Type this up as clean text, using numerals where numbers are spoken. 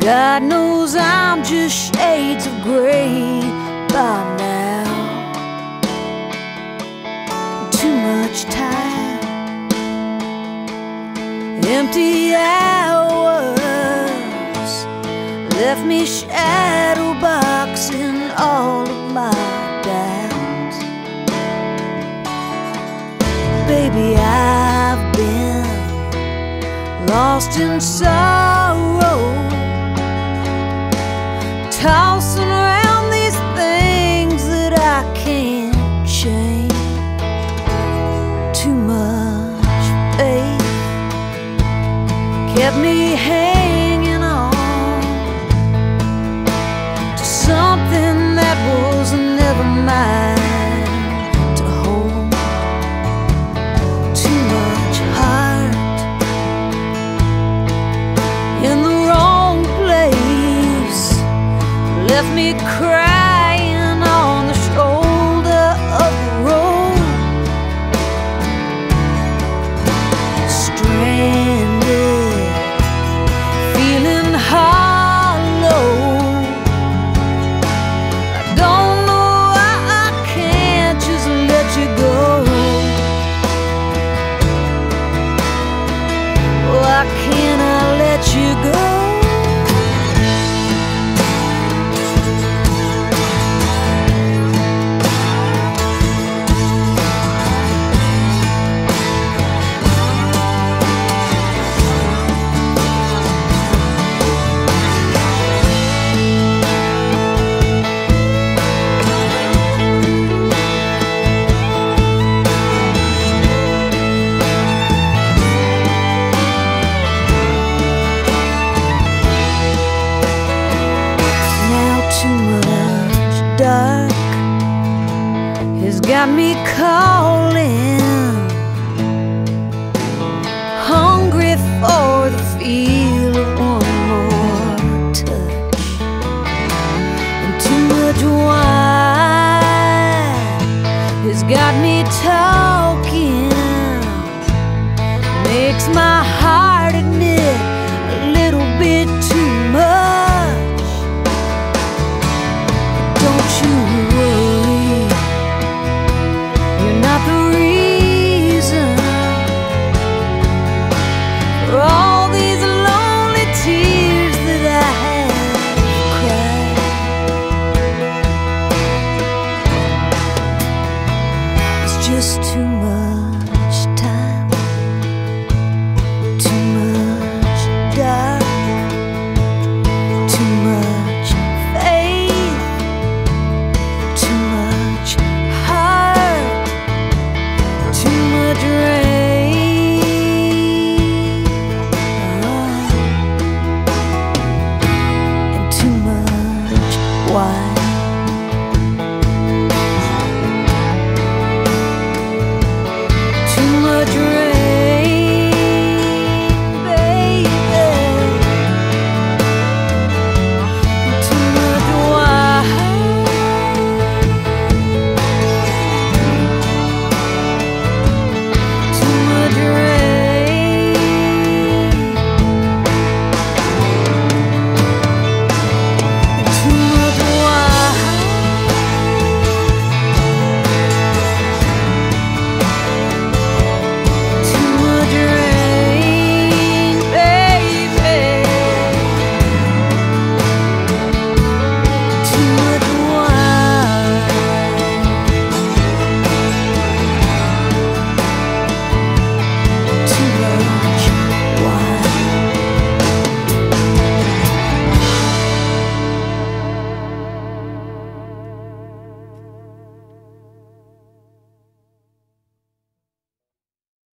God knows I'm just shades of gray by now. Too much time, empty hours left me shadow boxing all of my doubts. Baby, I've been lost in sorrow, tossing around these things that I can't change. Too much faith kept me hanging on to something that was never mine to hold. Too much heart in the wrong place left me crying on the shoulder of the road. Stranded, feeling hollow. I don't know why I can't just let you go. Why can't I let you go? Dark has got me calling.